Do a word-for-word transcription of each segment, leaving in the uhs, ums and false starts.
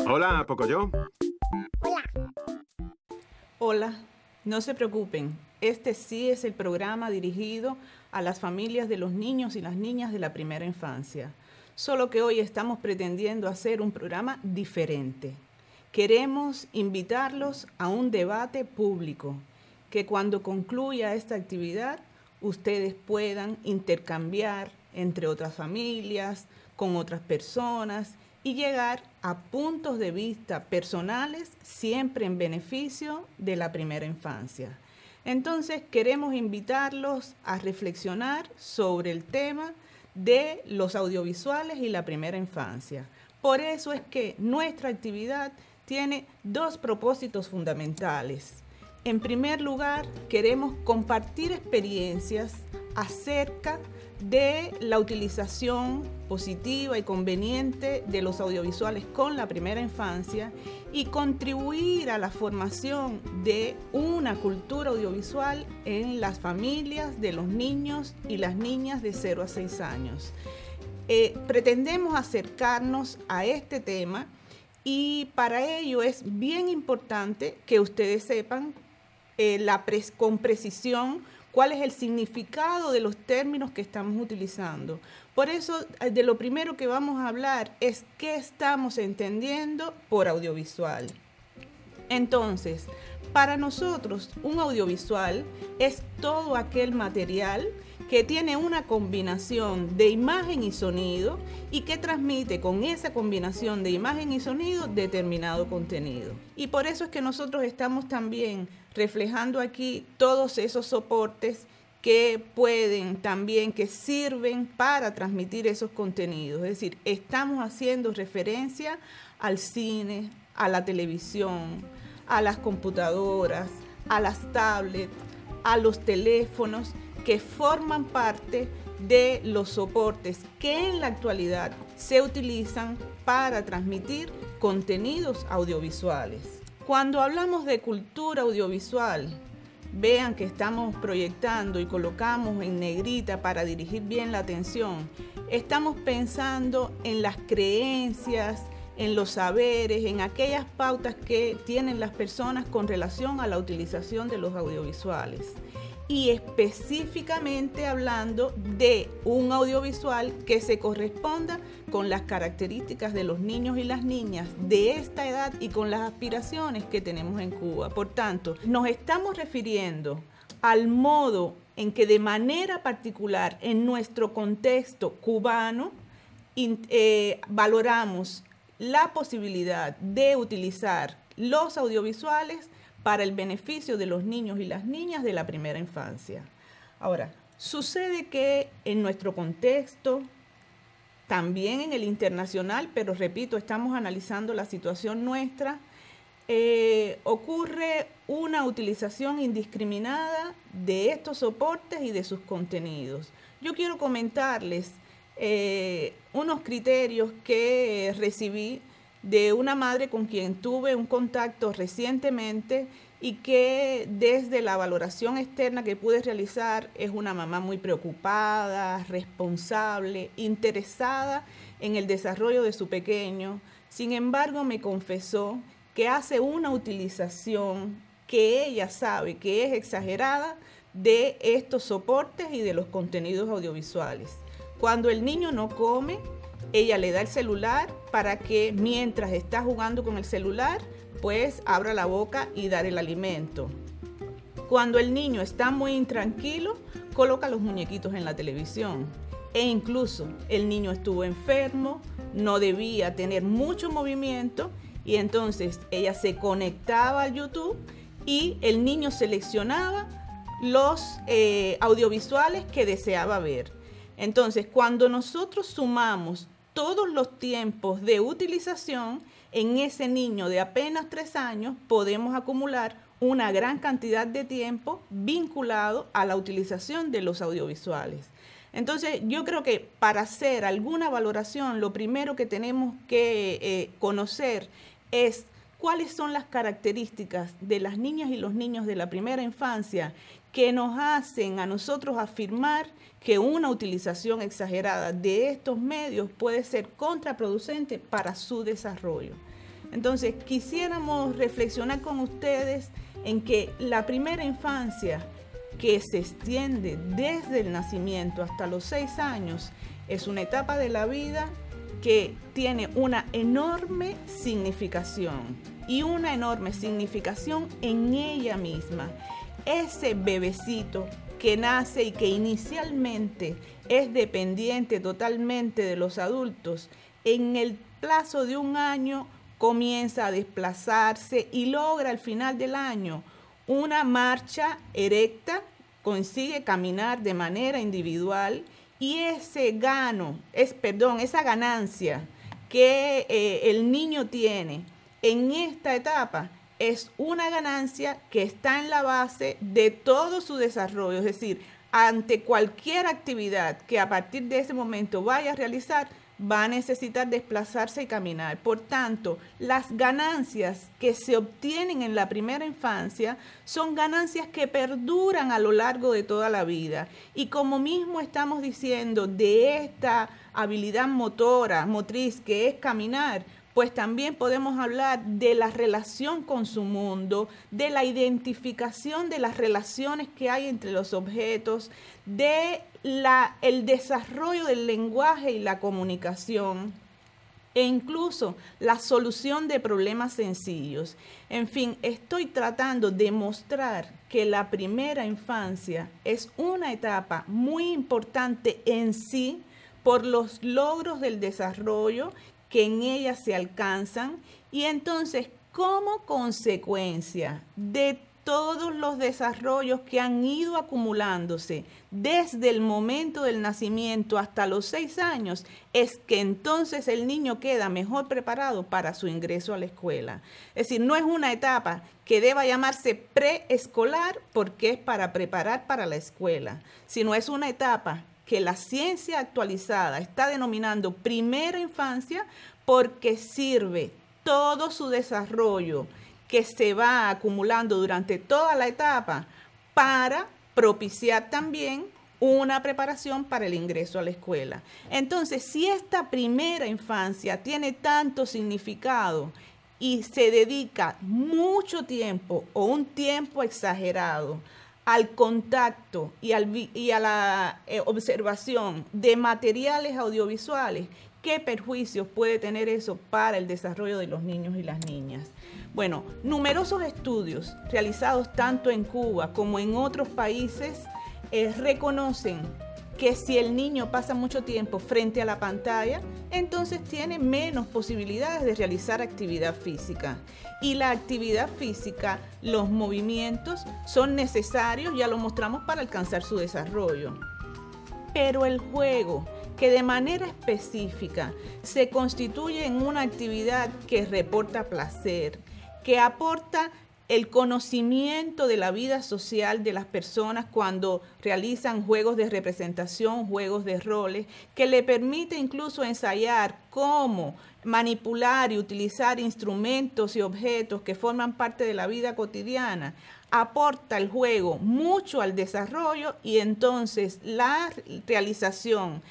Hola, Pocoyo. Hola. Hola, no se preocupen, este sí es el programa dirigido a las familias de los niños y las niñas de la primera infancia. Solo que hoy estamos pretendiendo hacer un programa diferente. Queremos invitarlos a un debate público, que cuando concluya esta actividad, ustedes puedan intercambiar entre otras familias, con otras personas y llegar a puntos de vista personales siempre en beneficio de la primera infancia. Entonces queremos invitarlos a reflexionar sobre el tema de los audiovisuales y la primera infancia. Por eso es que nuestra actividad tiene dos propósitos fundamentales. En primer lugar, queremos compartir experiencias acerca de la utilización positiva y conveniente de los audiovisuales con la primera infancia y contribuir a la formación de una cultura audiovisual en las familias de los niños y las niñas de cero a seis años. Eh, pretendemos acercarnos a este tema y para ello es bien importante que ustedes sepan eh, la pres- con precisión cuál es el significado de los términos que estamos utilizando. Por eso, de lo primero que vamos a hablar es qué estamos entendiendo por audiovisual. Entonces, para nosotros, un audiovisual es todo aquel material que tiene una combinación de imagen y sonido y que transmite con esa combinación de imagen y sonido determinado contenido. Y por eso es que nosotros estamos también reflejando aquí todos esos soportes que pueden también, que sirven para transmitir esos contenidos. Es decir, estamos haciendo referencia al cine, a la televisión, a las computadoras, a las tablets, a los teléfonos, que forman parte de los soportes que en la actualidad se utilizan para transmitir contenidos audiovisuales. Cuando hablamos de cultura audiovisual, vean que estamos proyectando y colocamos en negrita para dirigir bien la atención. Estamos pensando en las creencias, en los saberes, en aquellas pautas que tienen las personas con relación a la utilización de los audiovisuales. Y específicamente hablando de un audiovisual que se corresponda con las características de los niños y las niñas de esta edad y con las aspiraciones que tenemos en Cuba. Por tanto, nos estamos refiriendo al modo en que de manera particular en nuestro contexto cubano eh, valoramos la posibilidad de utilizar los audiovisuales para el beneficio de los niños y las niñas de la primera infancia. Ahora, sucede que en nuestro contexto, también en el internacional, pero repito, estamos analizando la situación nuestra, eh, ocurre una utilización indiscriminada de estos soportes y de sus contenidos. Yo quiero comentarles eh, unos criterios que recibí de una madre con quien tuve un contacto recientemente y que desde la valoración externa que pude realizar es una mamá muy preocupada, responsable, interesada en el desarrollo de su pequeño. Sin embargo, me confesó que hace una utilización que ella sabe que es exagerada de estos soportes y de los contenidos audiovisuales. Cuando el niño no come, ella le da el celular para que mientras está jugando con el celular, pues abra la boca y dar el alimento. Cuando el niño está muy intranquilo, coloca los muñequitos en la televisión. E incluso el niño estuvo enfermo, no debía tener mucho movimiento y entonces ella se conectaba a YouTube y el niño seleccionaba los eh, audiovisuales que deseaba ver. Entonces, cuando nosotros sumamos todos los tiempos de utilización, en ese niño de apenas tres años podemos acumular una gran cantidad de tiempo vinculado a la utilización de los audiovisuales. Entonces, yo creo que para hacer alguna valoración, lo primero que tenemos que eh, conocer es cuáles son las características de las niñas y los niños de la primera infancia que nos hacen a nosotros afirmar que una utilización exagerada de estos medios puede ser contraproducente para su desarrollo. Entonces, quisiéramos reflexionar con ustedes en que la primera infancia, que se extiende desde el nacimiento hasta los seis años, es una etapa de la vida que tiene una enorme significación y una enorme significación en ella misma. Ese bebecito que nace y que inicialmente es dependiente totalmente de los adultos, en el plazo de un año comienza a desplazarse y logra al final del año una marcha erecta, consigue caminar de manera individual y ese gano, es, perdón, esa ganancia que eh, el niño tiene en esta etapa es una ganancia que está en la base de todo su desarrollo, es decir, ante cualquier actividad que a partir de ese momento vaya a realizar, va a necesitar desplazarse y caminar. Por tanto, las ganancias que se obtienen en la primera infancia son ganancias que perduran a lo largo de toda la vida. Y como mismo estamos diciendo de esta habilidad motora, motriz, que es caminar, pues también podemos hablar de la relación con su mundo, de la identificación de las relaciones que hay entre los objetos, de la, el desarrollo del lenguaje y la comunicación, e incluso la solución de problemas sencillos. En fin, estoy tratando de mostrar que la primera infancia es una etapa muy importante en sí por los logros del desarrollo que en ella se alcanzan, y entonces como consecuencia de todos los desarrollos que han ido acumulándose desde el momento del nacimiento hasta los seis años, es que entonces el niño queda mejor preparado para su ingreso a la escuela. Es decir, no es una etapa que deba llamarse preescolar porque es para preparar para la escuela, sino es una etapa que la ciencia actualizada está denominando primera infancia porque sirve todo su desarrollo que se va acumulando durante toda la etapa para propiciar también una preparación para el ingreso a la escuela. Entonces, si esta primera infancia tiene tanto significado y se dedica mucho tiempo o un tiempo exagerado al contacto y, al, y a la eh, observación de materiales audiovisuales, ¿qué perjuicios puede tener eso para el desarrollo de los niños y las niñas? Bueno, numerosos estudios realizados tanto en Cuba como en otros países eh, reconocen que si el niño pasa mucho tiempo frente a la pantalla, entonces tiene menos posibilidades de realizar actividad física. Y la actividad física, los movimientos son necesarios, ya lo mostramos, para alcanzar su desarrollo. Pero el juego, que de manera específica se constituye en una actividad que reporta placer, que aporta el conocimiento de la vida social de las personas cuando realizan juegos de representación, juegos de roles, que le permite incluso ensayar cómo manipular y utilizar instrumentos y objetos que forman parte de la vida cotidiana, aporta el juego mucho al desarrollo, y entonces la realización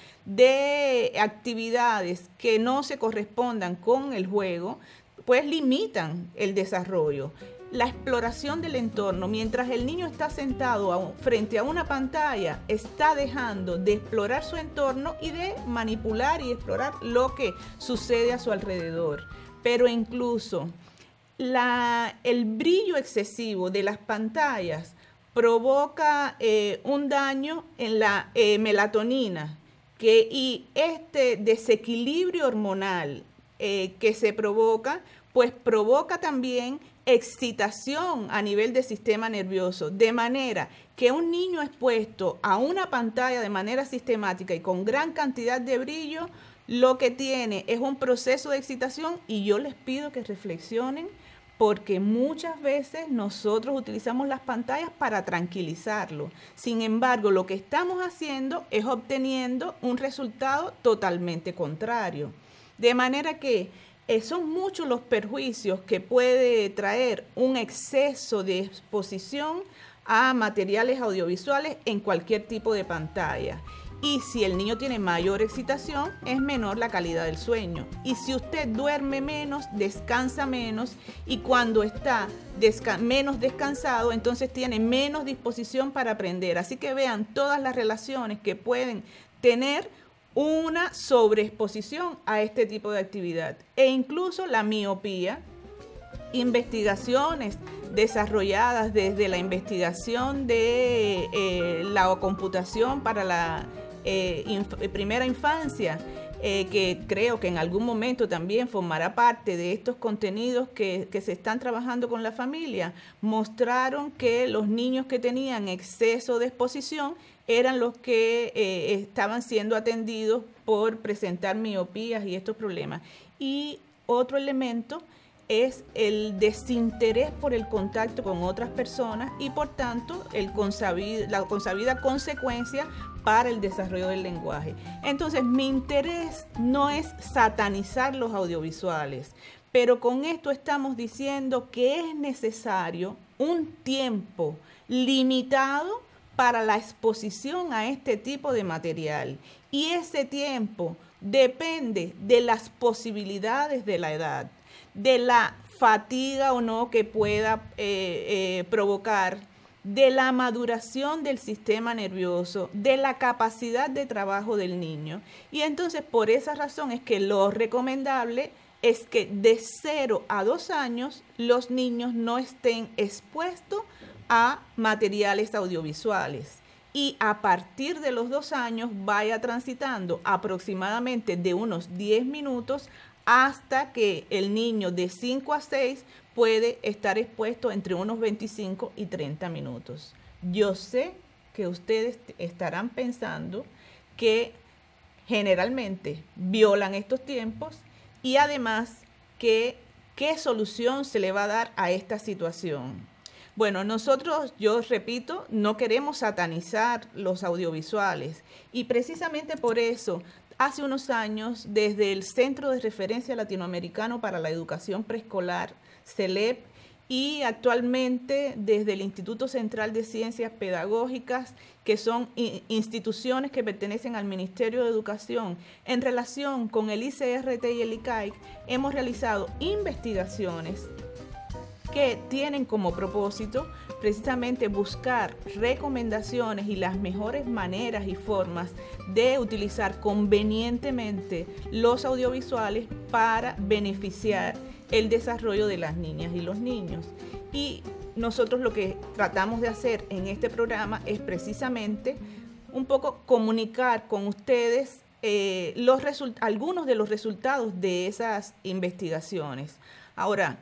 de actividades que no se correspondan con el juego, pues limitan el desarrollo. La exploración del entorno, mientras el niño está sentado a, frente a una pantalla, está dejando de explorar su entorno y de manipular y explorar lo que sucede a su alrededor. Pero incluso la, el brillo excesivo de las pantallas provoca eh, un daño en la eh, melatonina, que, y este desequilibrio hormonal eh, que se provoca, pues provoca también excitación a nivel del sistema nervioso, de manera que un niño expuesto a una pantalla de manera sistemática y con gran cantidad de brillo, lo que tiene es un proceso de excitación, y yo les pido que reflexionen, porque muchas veces nosotros utilizamos las pantallas para tranquilizarlo. Sin embargo, lo que estamos haciendo es obteniendo un resultado totalmente contrario. De manera que Eh, son muchos los perjuicios que puede traer un exceso de exposición a materiales audiovisuales en cualquier tipo de pantalla. Y si el niño tiene mayor excitación, es menor la calidad del sueño. Y si usted duerme menos, descansa menos, y cuando está desca- menos descansado, entonces tiene menos disposición para aprender. Así que vean todas las relaciones que pueden tener una sobreexposición a este tipo de actividad. E incluso la miopía. Investigaciones desarrolladas desde la investigación de eh, la computación para la eh, inf primera infancia, eh, que creo que en algún momento también formará parte de estos contenidos que, que se están trabajando con la familia, mostraron que los niños que tenían exceso de exposición eran los que eh, estaban siendo atendidos por presentar miopías y estos problemas. Y otro elemento es el desinterés por el contacto con otras personas y por tanto el consabida, la consabida consecuencia para el desarrollo del lenguaje. Entonces, mi interés no es satanizar los audiovisuales, pero con esto estamos diciendo que es necesario un tiempo limitado para la exposición a este tipo de material. Y ese tiempo depende de las posibilidades de la edad, de la fatiga o no que pueda eh, eh, provocar, de la maduración del sistema nervioso, de la capacidad de trabajo del niño. Y entonces por esa razón es que lo recomendable es que de cero a dos años los niños no estén expuestos a materiales audiovisuales. Y a partir de los dos años vaya transitando aproximadamente de unos diez minutos hasta que el niño de cinco a seis puede estar expuesto entre unos veinticinco y treinta minutos. Yo sé que ustedes estarán pensando que generalmente violan estos tiempos y además que qué solución se le va a dar a esta situación. Bueno, nosotros, yo repito, no queremos satanizar los audiovisuales y precisamente por eso hace unos años, desde el Centro de Referencia Latinoamericano para la Educación Preescolar, CELEP, y actualmente desde el Instituto Central de Ciencias Pedagógicas, que son instituciones que pertenecen al Ministerio de Educación, en relación con el I C R T y el I C A I C, hemos realizado investigaciones que tienen como propósito precisamente buscar recomendaciones y las mejores maneras y formas de utilizar convenientemente los audiovisuales para beneficiar el desarrollo de las niñas y los niños. Y nosotros lo que tratamos de hacer en este programa es precisamente un poco comunicar con ustedes eh, los algunos de los resultados de esas investigaciones. Ahora,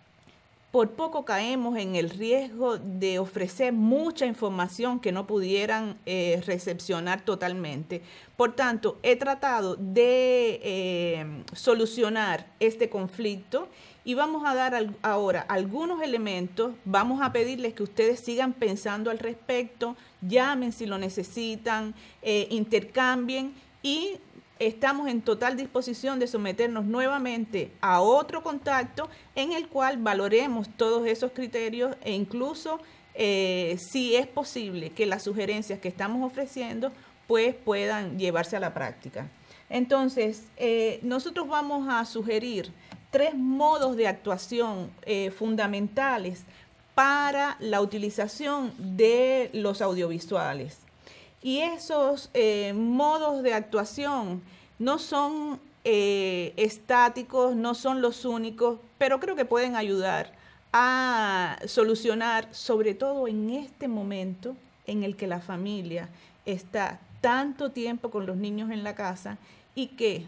por poco caemos en el riesgo de ofrecer mucha información que no pudieran eh, recepcionar totalmente. Por tanto, he tratado de eh, solucionar este conflicto y vamos a dar al, ahora algunos elementos. Vamos a pedirles que ustedes sigan pensando al respecto, llamen si lo necesitan, eh, intercambien y estamos en total disposición de someternos nuevamente a otro contacto en el cual valoremos todos esos criterios e incluso eh, si es posible que las sugerencias que estamos ofreciendo pues puedan llevarse a la práctica. Entonces, eh, nosotros vamos a sugerir tres modos de actuación eh, fundamentales para la utilización de los audiovisuales. Y esos eh, modos de actuación no son eh, estáticos, no son los únicos, pero creo que pueden ayudar a solucionar, sobre todo en este momento en el que la familia está tanto tiempo con los niños en la casa y que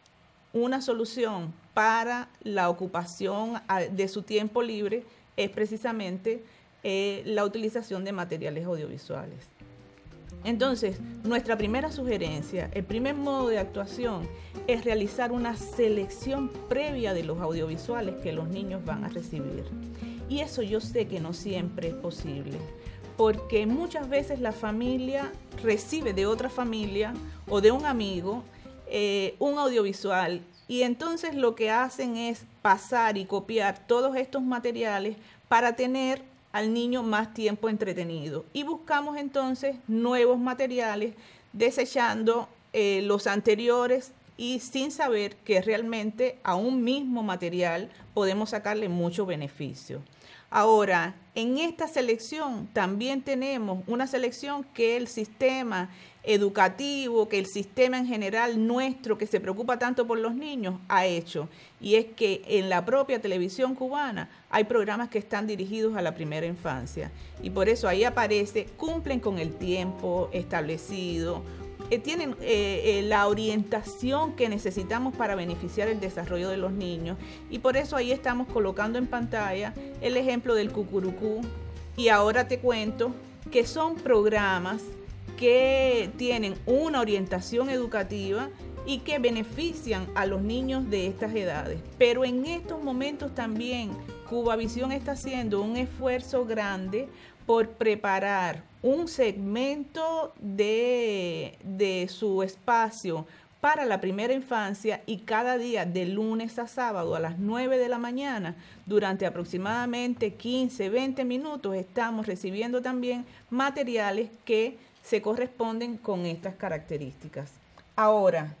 una solución para la ocupación de su tiempo libre es precisamente eh, la utilización de materiales audiovisuales. Entonces, nuestra primera sugerencia, el primer modo de actuación es realizar una selección previa de los audiovisuales que los niños van a recibir. Y eso yo sé que no siempre es posible, porque muchas veces la familia recibe de otra familia o de un amigo eh, un audiovisual y entonces lo que hacen es pasar y copiar todos estos materiales para tener al niño más tiempo entretenido y buscamos entonces nuevos materiales desechando eh, los anteriores y sin saber que realmente a un mismo material podemos sacarle mucho beneficio. Ahora, en esta selección también tenemos una selección que el sistema educativo, que el sistema en general nuestro, que se preocupa tanto por los niños, ha hecho. Y es que en la propia televisión cubana hay programas que están dirigidos a la primera infancia. Y por eso ahí aparece, cumplen con el tiempo establecido, eh, tienen eh, eh, la orientación que necesitamos para beneficiar el desarrollo de los niños. Y por eso ahí estamos colocando en pantalla el ejemplo del Cucurucú. Y ahora te cuento que son programas que tienen una orientación educativa y que benefician a los niños de estas edades. Pero en estos momentos también Cubavisión está haciendo un esfuerzo grande por preparar un segmento de, de su espacio para la primera infancia, y cada día de lunes a sábado a las nueve de la mañana, durante aproximadamente quince, veinte minutos, estamos recibiendo también materiales que se corresponden con estas características. Ahora,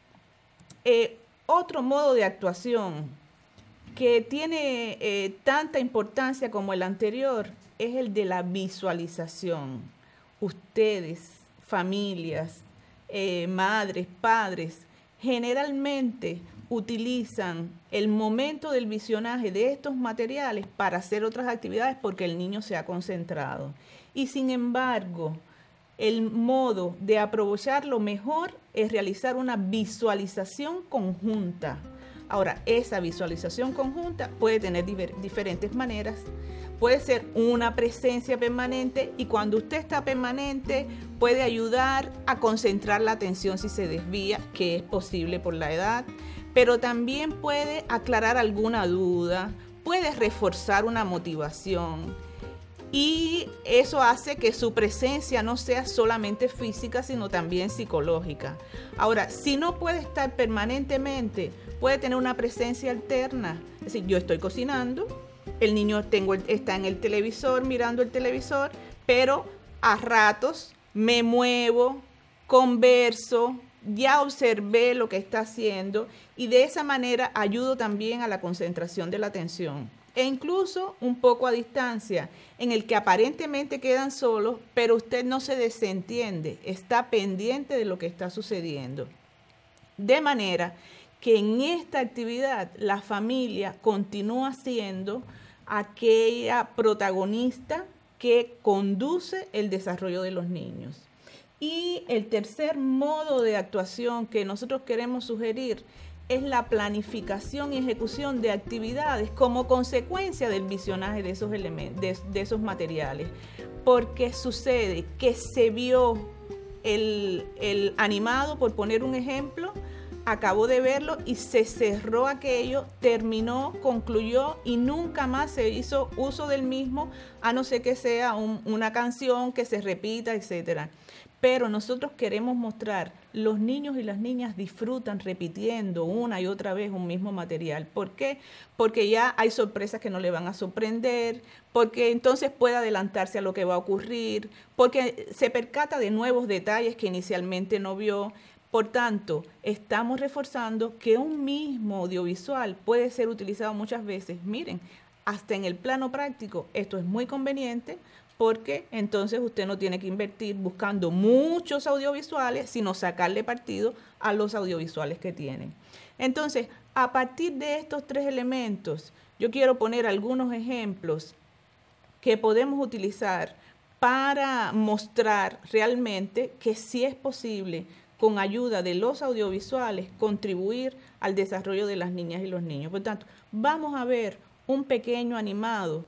eh, otro modo de actuación que tiene eh, tanta importancia como el anterior es el de la visualización. Ustedes, familias, eh, madres, padres, generalmente utilizan el momento del visionaje de estos materiales para hacer otras actividades porque el niño se ha concentrado. Y sin embargo, el modo de aprovecharlo mejor es realizar una visualización conjunta. Ahora, esa visualización conjunta puede tener difer- diferentes maneras. Puede ser una presencia permanente, y cuando usted está permanente puede ayudar a concentrar la atención si se desvía, que es posible por la edad, pero también puede aclarar alguna duda, puede reforzar una motivación. Y eso hace que su presencia no sea solamente física, sino también psicológica. Ahora, si no puede estar permanentemente, puede tener una presencia alterna. Es decir, yo estoy cocinando, el niño tengo, está en el televisor, mirando el televisor, pero a ratos me muevo, converso, ya observé lo que está haciendo, y de esa manera ayudo también a la concentración de la atención. E incluso un poco a distancia, en el que aparentemente quedan solos, pero usted no se desentiende, está pendiente de lo que está sucediendo. De manera que en esta actividad la familia continúa siendo aquella protagonista que conduce el desarrollo de los niños. Y el tercer modo de actuación que nosotros queremos sugerir es la planificación y ejecución de actividades como consecuencia del visionaje de esos elementos, de, de esos materiales. Porque sucede que se vio el, el animado, por poner un ejemplo, acabó de verlo y se cerró aquello, terminó, concluyó y nunca más se hizo uso del mismo, a no ser que sea un, una canción que se repita, etcétera. Pero nosotros queremos mostrar, los niños y las niñas disfrutan repitiendo una y otra vez un mismo material. ¿Por qué? Porque ya hay sorpresas que no le van a sorprender, porque entonces puede adelantarse a lo que va a ocurrir, porque se percata de nuevos detalles que inicialmente no vio. Por tanto, estamos reforzando que un mismo audiovisual puede ser utilizado muchas veces. Miren, hasta en el plano práctico esto es muy conveniente, porque entonces usted no tiene que invertir buscando muchos audiovisuales, sino sacarle partido a los audiovisuales que tienen. Entonces, a partir de estos tres elementos, yo quiero poner algunos ejemplos que podemos utilizar para mostrar realmente que sí es posible, con ayuda de los audiovisuales, contribuir al desarrollo de las niñas y los niños. Por tanto, vamos a ver un pequeño animado.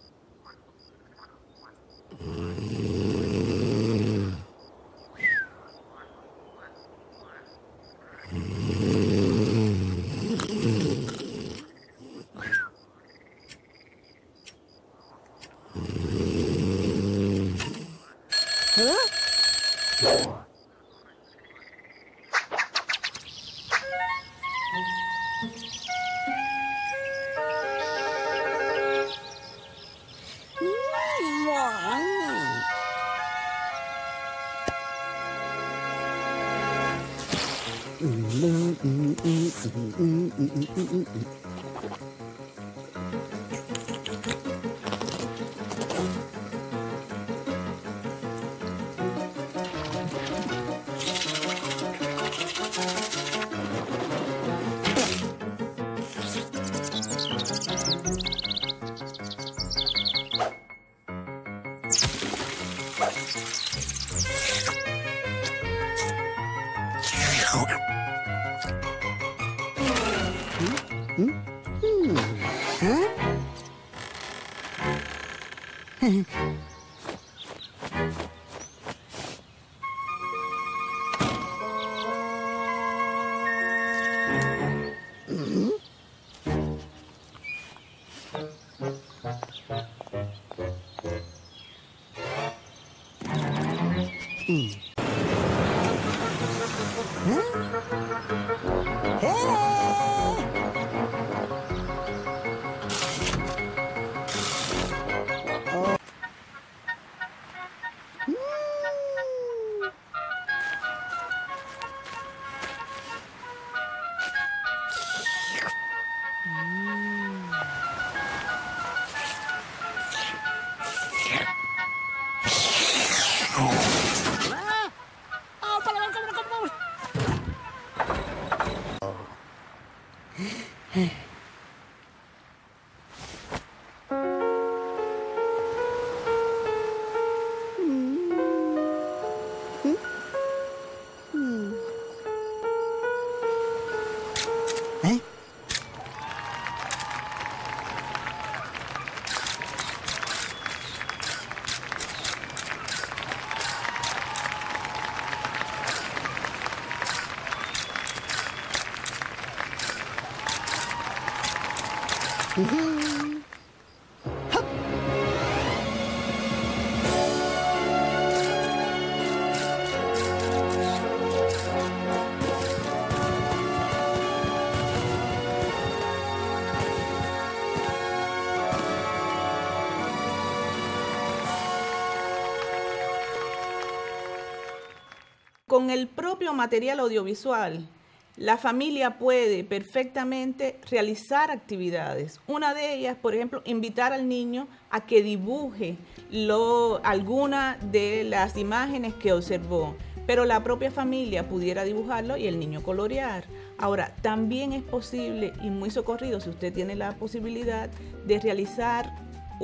Con el propio material audiovisual, la familia puede perfectamente realizar actividades. Una de ellas, por ejemplo, invitar al niño a que dibuje lo, alguna de las imágenes que observó, pero la propia familia pudiera dibujarlo y el niño colorear. Ahora, también es posible y muy socorrido si usted tiene la posibilidad de realizar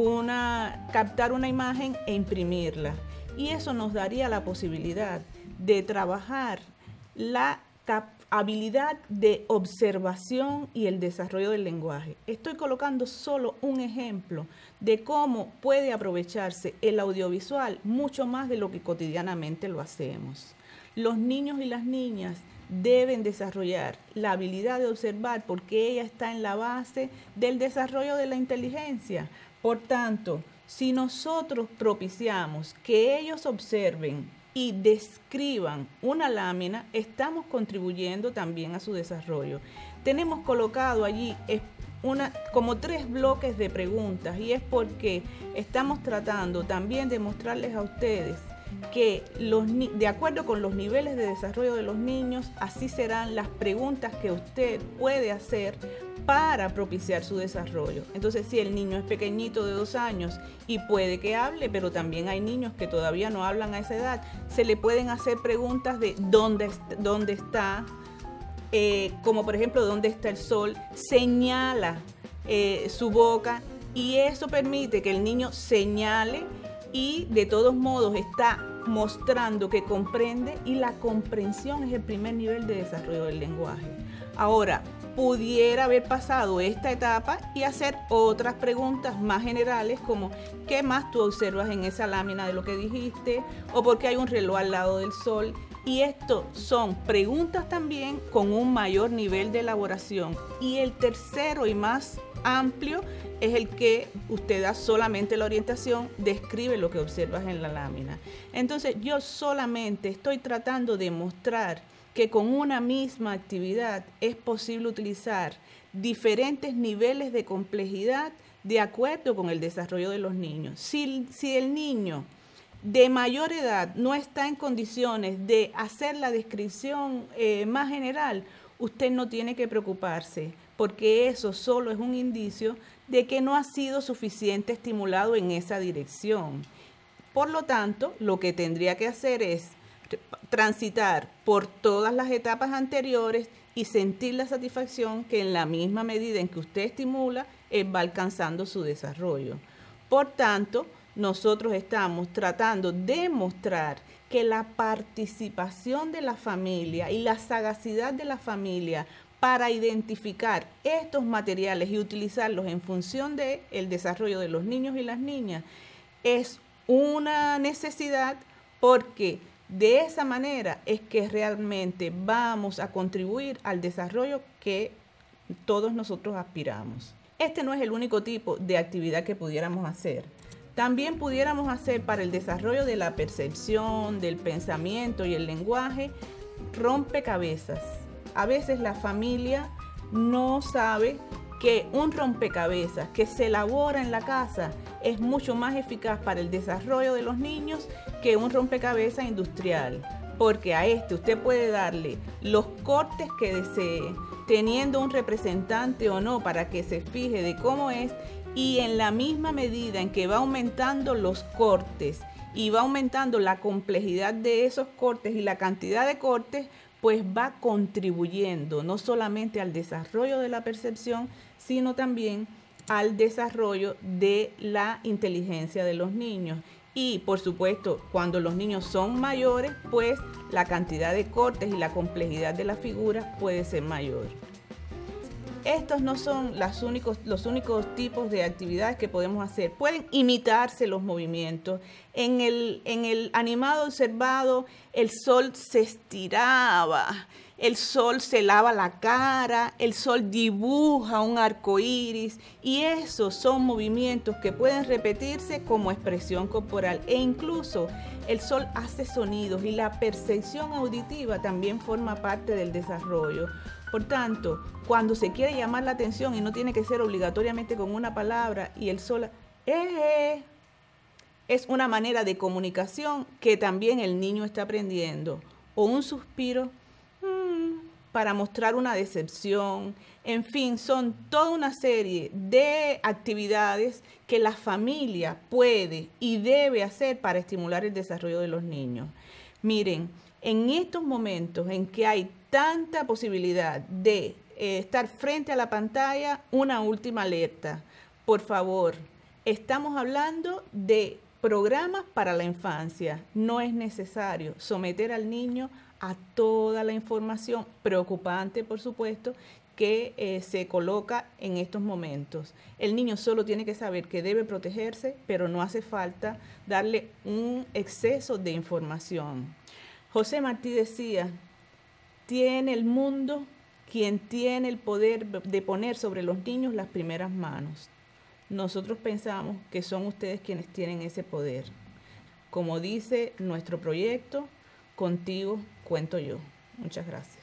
una, captar una imagen e imprimirla. Y eso nos daría la posibilidad de trabajar la habilidad de observación y el desarrollo del lenguaje. Estoy colocando solo un ejemplo de cómo puede aprovecharse el audiovisual mucho más de lo que cotidianamente lo hacemos. Los niños y las niñas deben desarrollar la habilidad de observar porque ella está en la base del desarrollo de la inteligencia. Por tanto, si nosotros propiciamos que ellos observen y describan una lámina, estamos contribuyendo también a su desarrollo. Tenemos colocado allí una, como tres bloques de preguntas y es porque estamos tratando también de mostrarles a ustedes que los, de acuerdo con los niveles de desarrollo de los niños, así serán las preguntas que usted puede hacer para propiciar su desarrollo. Entonces, si el niño es pequeñito de dos años y puede que hable, pero también hay niños que todavía no hablan a esa edad, se le pueden hacer preguntas de dónde, dónde está, eh, como por ejemplo, dónde está el sol, señala eh, su boca y eso permite que el niño señale y de todos modos está mostrando que comprende y la comprensión es el primer nivel de desarrollo del lenguaje. Ahora, pudiera haber pasado esta etapa y hacer otras preguntas más generales como ¿qué más tú observas en esa lámina de lo que dijiste? O ¿por qué hay un reloj al lado del sol? Y esto son preguntas también con un mayor nivel de elaboración. Y el tercero y más amplio es el que usted da solamente la orientación, describe lo que observas en la lámina. Entonces yo solamente estoy tratando de mostrar que con una misma actividad es posible utilizar diferentes niveles de complejidad de acuerdo con el desarrollo de los niños. Si, si el niño de mayor edad no está en condiciones de hacer la descripción eh, más general, usted no tiene que preocuparse, porque eso solo es un indicio de que no ha sido suficiente estimulado en esa dirección. Por lo tanto, lo que tendría que hacer es transitar por todas las etapas anteriores y sentir la satisfacción que en la misma medida en que usted estimula, él va alcanzando su desarrollo. Por tanto, nosotros estamos tratando de mostrar que la participación de la familia y la sagacidad de la familia para identificar estos materiales y utilizarlos en función del desarrollo de los niños y las niñas es una necesidad, porque de esa manera es que realmente vamos a contribuir al desarrollo que todos nosotros aspiramos. Este no es el único tipo de actividad que pudiéramos hacer. También pudiéramos hacer para el desarrollo de la percepción, del pensamiento y el lenguaje, rompecabezas. A veces la familia no sabe que un rompecabezas que se elabora en la casa es mucho más eficaz para el desarrollo de los niños que un rompecabezas industrial, porque a este usted puede darle los cortes que desee, teniendo un representante o no para que se fije de cómo es, y en la misma medida en que va aumentando los cortes y va aumentando la complejidad de esos cortes y la cantidad de cortes, pues va contribuyendo no solamente al desarrollo de la percepción, sino también al desarrollo de la inteligencia de los niños. Y por supuesto, cuando los niños son mayores, pues la cantidad de cortes y la complejidad de las figuras puede ser mayor. Estos no son los únicos, los únicos tipos de actividades que podemos hacer. Pueden imitarse los movimientos. En el, en el animado observado, el sol se estiraba, el sol se lava la cara, el sol dibuja un arco iris, y esos son movimientos que pueden repetirse como expresión corporal, e incluso el sol hace sonidos y la percepción auditiva también forma parte del desarrollo. Por tanto, cuando se quiere llamar la atención, y no tiene que ser obligatoriamente con una palabra, y el sol eh, es una manera de comunicación que también el niño está aprendiendo, o un suspiro mmm, para mostrar una decepción. En fin, son toda una serie de actividades que la familia puede y debe hacer para estimular el desarrollo de los niños. Miren, en estos momentos en que hay tanta posibilidad de eh, estar frente a la pantalla, una última alerta. Por favor, estamos hablando de programas para la infancia. No es necesario someter al niño a toda la información preocupante, por supuesto, que eh, se coloca en estos momentos. El niño solo tiene que saber que debe protegerse, pero no hace falta darle un exceso de información. José Martí decía: tiene el mundo quien tiene el poder de poner sobre los niños las primeras manos. Nosotros pensamos que son ustedes quienes tienen ese poder. Como dice nuestro proyecto, contigo cuento yo. Muchas gracias.